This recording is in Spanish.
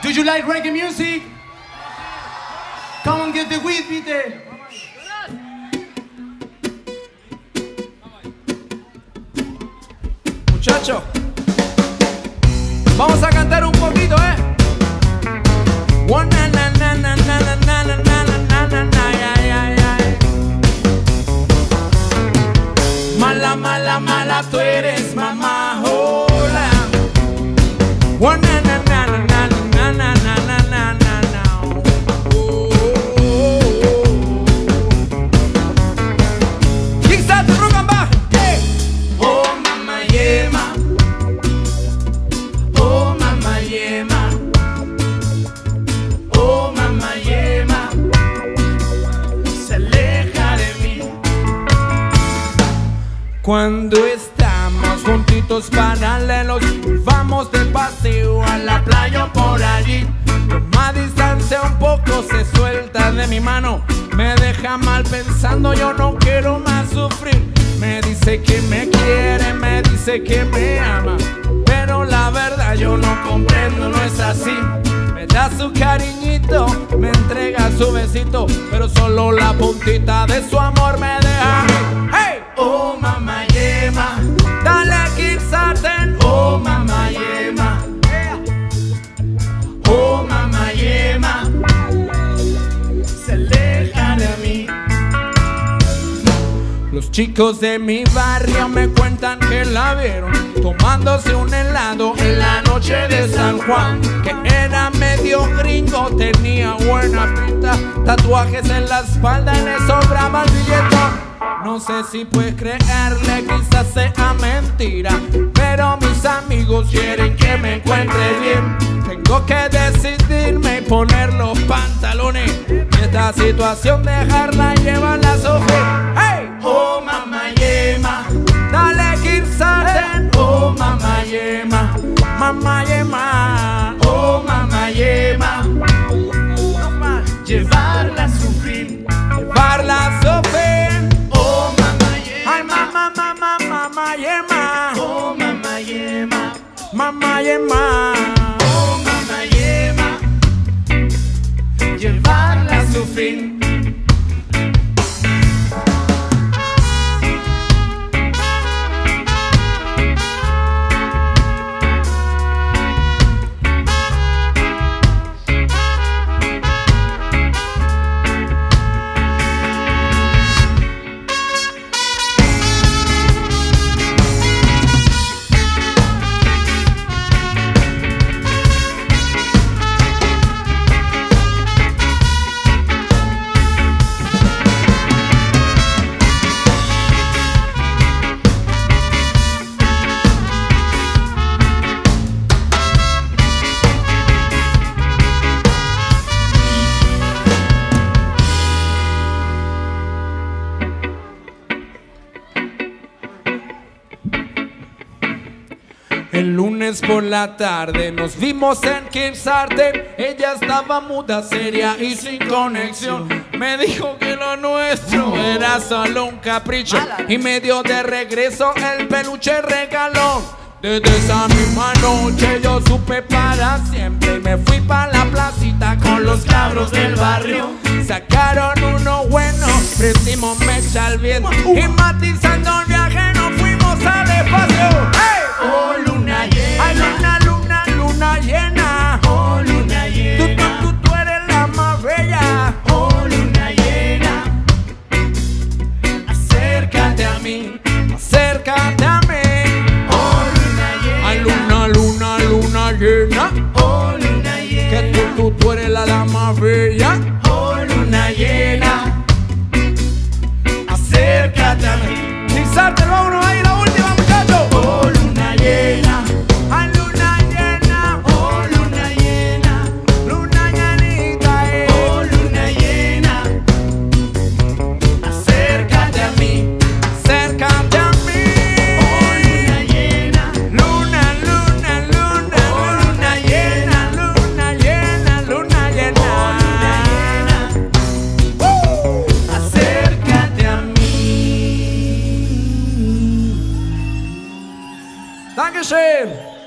Do you like reggae music? Come on, get the weed, Peter. Muchachos, vamos a cantar un poquito, Mala, mala, mala, tú eres mamá, hola. Cuando estamos juntitos paralelos, vamos de paseo a la playa o por allí. Toma distancia un poco, se suelta de mi mano, me deja mal pensando, yo no quiero más sufrir. Me dice que me quiere, me dice que me ama, pero la verdad yo no comprendo, no es así. Me da su cariñito, me entrega su besito, pero solo la puntita de su amor me deja. ¡Hey! Oh, mamá yema, dale Keep Sartain. Oh, mamá yema, oh, mamá yema, se aleja de mí. Los chicos de mi barrio me cuentan que la vieron tomándose un helado en la noche de San Juan, que era medio gringo, tenía buena pinta, tatuajes en la espalda y le sobraba el billetón. No sé si puedes creerle, quizás sea mentira, pero mis amigos quieren que me encuentre bien. Tengo que decidirme y poner los pantalones, y esta situación dejarla y llevarla a sufrir. ¡Hey! Oh, mamá yema, dale Keep Sartain. Oh, mamá yema, mamá yema, oh, mamá yema, llevarla a sufrir, llevarla a sufrir. Oh, mamá yema, ay, mamá, mamá, mamá yema, oh, mamá yema, mamá yema, oh, mamá yema, llevarla a sufrir. El lunes por la tarde nos vimos en Keep Sartain. Ella estaba muda, seria y sin conexión. Me dijo que lo nuestro era solo un capricho y me dio de regreso el peluche regalón. Desde esa misma noche yo supe para siempre y me fui pa' la placita con los cabros del barrio. Sacaron uno bueno, prendimos mecha al viento y matizando el viaje nos fuimos al espacio. ¡Hey! Oh, luna llena, ay, luna, luna, luna llena, oh, luna llena, tú eres la más bella, oh, luna llena, acércate a mí, acércate a mí, oh, luna llena, ay, luna, luna, luna llena, oh, luna llena, que tú eres la más bella, oh, luna llena, acércate a mí. Keep Sartain, vámonos ahí, la última, muchachos. Oh, luna llena, ay, luna llena, oh, luna llena, luna llenita, oh, luna llena, acércate a mí, acércate a mí, oh, luna llena, luna, luna, luna, oh, luna llena, luna llena, luna llena, oh, luna llena, acércate a mí. Dankeschön.